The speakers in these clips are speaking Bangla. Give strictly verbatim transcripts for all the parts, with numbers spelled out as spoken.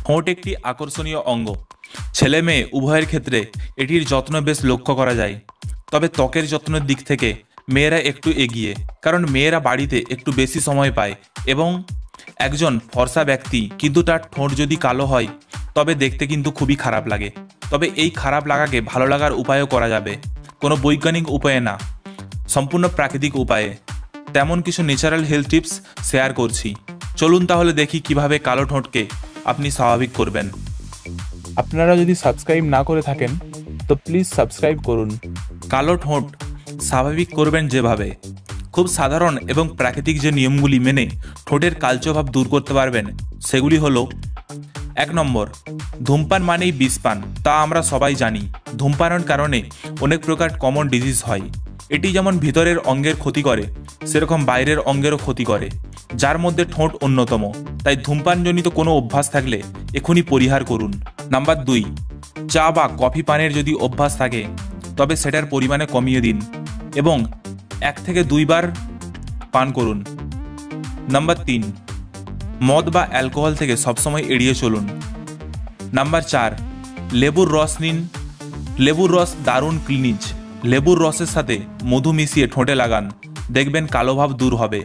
ঠোঁট একটি আকর্ষণীয় অঙ্গ। ছেলে মেয়ে উভয়ের ক্ষেত্রে এটির যত্ন বেশ লক্ষ্য করা যায়। তবে ত্বকের যত্নের দিক থেকে মেয়েরা একটু এগিয়ে, কারণ মেয়েরা বাড়িতে একটু বেশি সময় পায় এবং একজন ফর্সা ব্যক্তি কিন্তু তার ঠোঁট যদি কালো হয় তবে দেখতে কিন্তু খুবই খারাপ লাগে। তবে এই খারাপ লাগাকে ভালো লাগার উপায়ও করা যাবে, কোনো বৈজ্ঞানিক উপায়ে না, সম্পূর্ণ প্রাকৃতিক উপায়ে। তেমন কিছু ন্যাচারাল হেলথ টিপস শেয়ার করছি। চলুন তাহলে দেখি কিভাবে কালো ঠোঁটকে আপনি স্বাভাবিক করবেন। আপনারা যদি সাবস্ক্রাইব না করে থাকেন তো প্লিজ সাবস্ক্রাইব করুন। কালো ঠোঁট স্বাভাবিক করবেন যেভাবে, খুব সাধারণ এবং প্রাকৃতিক যে নিয়মগুলি মেনে ঠোঁটের কালচে ভাব দূর করতে পারবেন সেগুলি হলো: এক নম্বর, ধূমপান মানেই বিষপান, তা আমরা সবাই জানি। ধূমপানের কারণে অনেক প্রকার কমন ডিজিজ হয়। এটি যেমন ভিতরের অঙ্গের ক্ষতি করে, সেরকম বাইরের অঙ্গেরও ক্ষতি করে, যার মধ্যে ঠোঁট অন্যতম। তাই ধূমপানজনিত কোনো অভ্যাস থাকলে এখনই পরিহার করুন। নাম্বার দুই, চা বা কফি পানের যদি অভ্যাস থাকে তবে সেটার পরিমাণে কমিয়ে দিন এবং এক থেকে দুইবার পান করুন। নাম্বার তিন, মদ বা অ্যালকোহল থেকে সবসময় এড়িয়ে চলুন। নাম্বার চার, লেবুর রস নিন। লেবুর রস দারুণ ক্লিনিজ। লেবুর রসের সাথে মধু মিশিয়ে ঠোঁটে লাগান, দেখবেন কালো ভাব দূর হবে।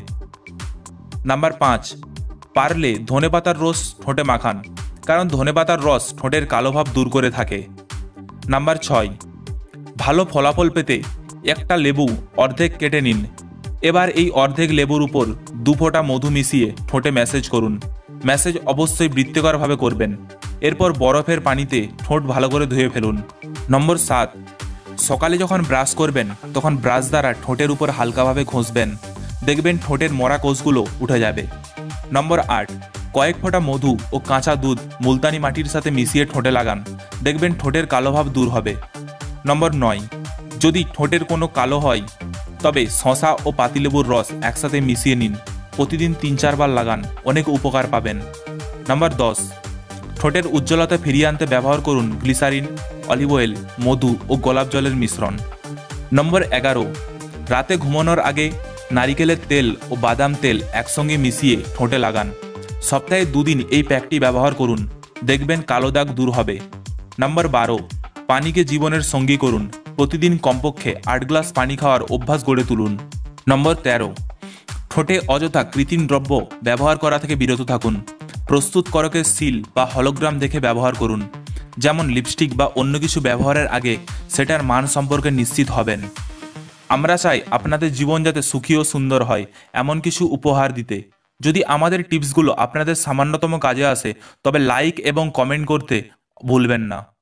নাম্বার পাঁচ, পারলে ধনেপাতার রস ঠোঁটে মাখান, কারণ ধনেপাতার রস ঠোঁটের কালো ভাব দূর করে থাকে। নাম্বার ছয়, ভালো ফলাফল পেতে একটা লেবু অর্ধেক কেটে নিন। এবার এই অর্ধেক লেবুর উপর দু ফোঁটা মধু মিশিয়ে ঠোঁটে ম্যাসেজ করুন। ম্যাসেজ অবশ্যই বৃত্তাকারভাবে করবেন। এরপর বরফের পানিতে ঠোঁট ভালো করে ধুয়ে ফেলুন। নম্বর সাত, সকালে যখন ব্রাশ করবেন তখন ব্রাশ দ্বারা ঠোঁটের উপর হালকাভাবে ঘষবেন, দেখবেন ঠোঁটের মরা কোষগুলো উঠে যাবে। নম্বর আট, কয়েক ফোঁটা মধু ও কাঁচা দুধ মুলতানি মাটির সাথে মিশিয়ে ঠোঁটে লাগান, দেখবেন ঠোঁটের কালো ভাব দূর হবে। নম্বর নয়, যদি ঠোঁটের কোনো কালো হয় তবে শসা ও পাতিলেবুর রস একসাথে মিশিয়ে নিন। প্রতিদিন তিন চারবার লাগান, অনেক উপকার পাবেন। নম্বর দশ, ঠোঁটের উজ্জ্বলতা ফিরিয়ে আনতে ব্যবহার করুন গ্লিসারিন, অলিভ অয়েল, মধু ও গোলাপ জলের মিশ্রণ। নম্বর এগারো, রাতে ঘুমানোর আগে নারিকেলের তেল ও বাদাম তেল একসঙ্গে মিশিয়ে ঠোঁটে লাগান। সপ্তাহে দুদিন এই প্যাকটি ব্যবহার করুন, দেখবেন কালো দাগ দূর হবে। নম্বর বারো, পানিকে জীবনের সঙ্গী করুন। প্রতিদিন কমপক্ষে আট গ্লাস পানি খাওয়ার অভ্যাস গড়ে তুলুন। নম্বর তেরো, ঠোঁটে অযথা কৃত্রিম দ্রব্য ব্যবহার করা থেকে বিরত থাকুন। প্রস্তুতকারকের সিল বা হলোগ্রাম দেখে ব্যবহার করুন। যেমন লিপস্টিক বা অন্য কিছু ব্যবহারের আগে সেটার মান সম্পর্কে নিশ্চিত হবেন। আমরা চাই আপনাদের জীবন যাতে সুখী ও সুন্দর হয়, এমন কিছু উপহার দিতে। যদি আমাদের টিপসগুলো আপনাদের সামান্যতম কাজে আসে তবে লাইক এবং কমেন্ট করতে ভুলবেন না।